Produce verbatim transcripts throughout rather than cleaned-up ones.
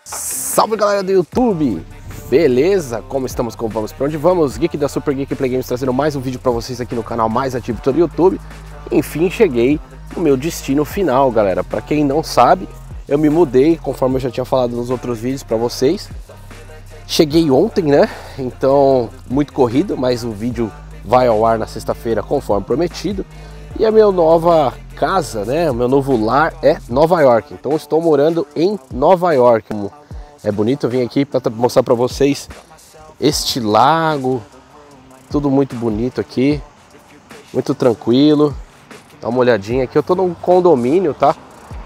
Salve galera do YouTube, beleza? Como estamos, como vamos, pra onde vamos? Geek da Super Geek Play Games trazendo mais um vídeo pra vocês aqui no canal mais ativo do YouTube. Enfim, cheguei no meu destino final, galera. Pra quem não sabe, eu me mudei, conforme eu já tinha falado nos outros vídeos pra vocês. Cheguei ontem, né? Então, muito corrido, mas o vídeo vai ao ar na sexta-feira, conforme prometido. E a minha nova casa, né? O meu novo lar é Nova York. Então, eu estou morando em Nova York. É bonito, eu vim aqui para mostrar para vocês este lago. Tudo muito bonito aqui. Muito tranquilo. Dá uma olhadinha aqui. Eu estou num condomínio, tá?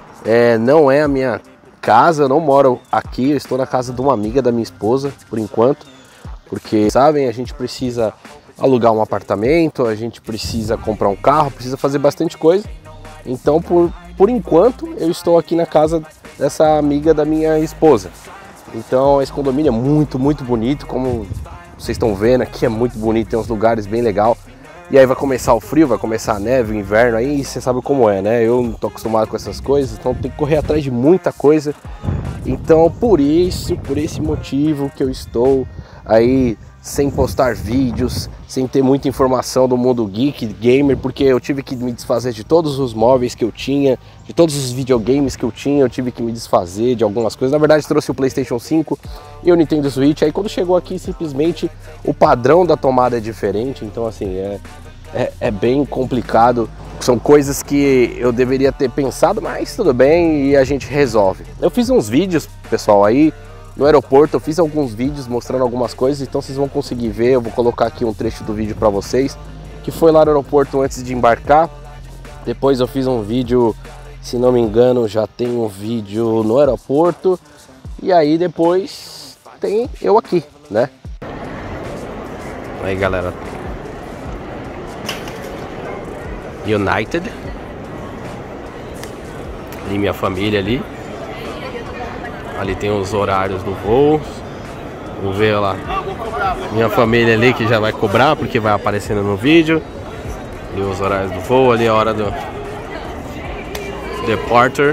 É, não é a minha casa, eu não moro aqui. Eu estou na casa de uma amiga da minha esposa, por enquanto. Porque, sabem, a gente precisa alugar um apartamento, a gente precisa comprar um carro, precisa fazer bastante coisa. Então, por, por enquanto, eu estou aqui na casa dessa amiga da minha esposa. Então, esse condomínio é muito, muito bonito, como vocês estão vendo aqui, é muito bonito, tem uns lugares bem legais. E aí vai começar o frio, vai começar a neve, o inverno, aí você sabe como é, né? Eu não tô acostumado com essas coisas, então tem que correr atrás de muita coisa. Então, por isso, por esse motivo que eu estou aí sem postar vídeos, sem ter muita informação do mundo geek, gamer, porque eu tive que me desfazer de todos os móveis que eu tinha, de todos os videogames que eu tinha, eu tive que me desfazer de algumas coisas. Na verdade, trouxe o PlayStation cinco e o Nintendo Switch. Aí quando chegou aqui, simplesmente o padrão da tomada é diferente, então assim, é, é, é bem complicado. São coisas que eu deveria ter pensado, mas tudo bem, e a gente resolve. Eu fiz uns vídeos, pessoal, aí no aeroporto, eu fiz alguns vídeos mostrando algumas coisas, então vocês vão conseguir ver. Eu vou colocar aqui um trecho do vídeo para vocês, que foi lá no aeroporto antes de embarcar. Depois eu fiz um vídeo, se não me engano, já tem um vídeo no aeroporto. E aí depois tem eu aqui, né? Aí, galera, United, e minha família ali. Ali tem os horários do voo. Vou ver lá minha família ali, que já vai cobrar, porque vai aparecendo no vídeo. E os horários do voo, ali a hora do departure.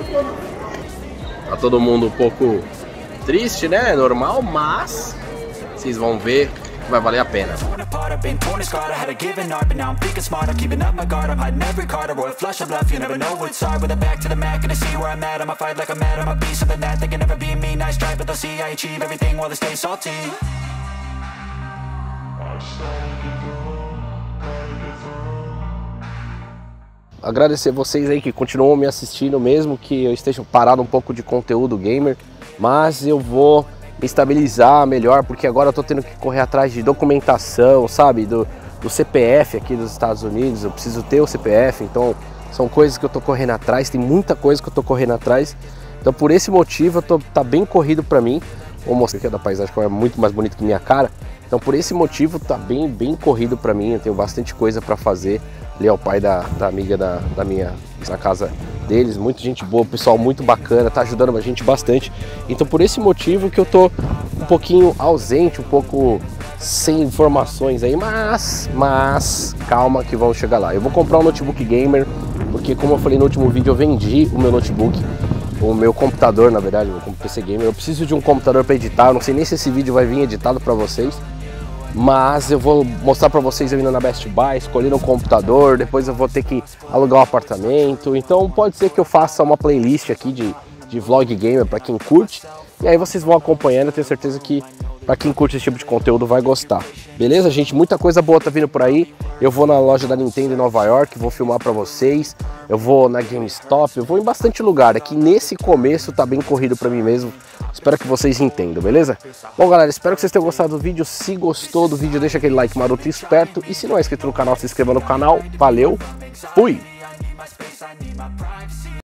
Tá todo mundo um pouco triste, né? É normal, mas vocês vão ver que vai valer a pena. Agradecer vocês aí que continuam me assistindo, mesmo que eu esteja parado um pouco de conteúdo gamer, mas eu vou me estabilizar melhor, porque agora eu tô tendo que correr atrás de documentação, sabe, do, do C P F aqui dos Estados Unidos. Eu preciso ter o C P F, então são coisas que eu tô correndo atrás, tem muita coisa que eu tô correndo atrás. Então por esse motivo eu tô, tá bem corrido pra mim. Vou mostrar aqui da paisagem, que é muito mais bonito que minha cara. Então por esse motivo tá bem, bem corrido pra mim, eu tenho bastante coisa pra fazer. Ali é o pai da, da amiga da, da minha, na casa deles, muita gente boa, pessoal muito bacana, tá ajudando a gente bastante. Então por esse motivo que eu tô um pouquinho ausente, um pouco sem informações aí, mas, mas calma que vamos chegar lá. Eu vou comprar um notebook gamer, porque como eu falei no último vídeo, eu vendi o meu notebook, o meu computador, na verdade, o P C gamer. Eu preciso de um computador para editar, eu não sei nem se esse vídeo vai vir editado para vocês. Mas eu vou mostrar pra vocês eu indo na Best Buy, escolhendo um computador, depois eu vou ter que alugar um apartamento. Então pode ser que eu faça uma playlist aqui de, de vlog gamer pra quem curte. E aí vocês vão acompanhando, eu tenho certeza que pra quem curte esse tipo de conteúdo vai gostar. Beleza, gente? Muita coisa boa tá vindo por aí. Eu vou na loja da Nintendo em Nova York, vou filmar pra vocês. Eu vou na GameStop, eu vou em bastante lugar. Aqui nesse começo tá bem corrido pra mim mesmo. Espero que vocês entendam, beleza? Bom, galera, espero que vocês tenham gostado do vídeo. Se gostou do vídeo, deixa aquele like maroto e esperto. E se não é inscrito no canal, se inscreva no canal. Valeu, fui!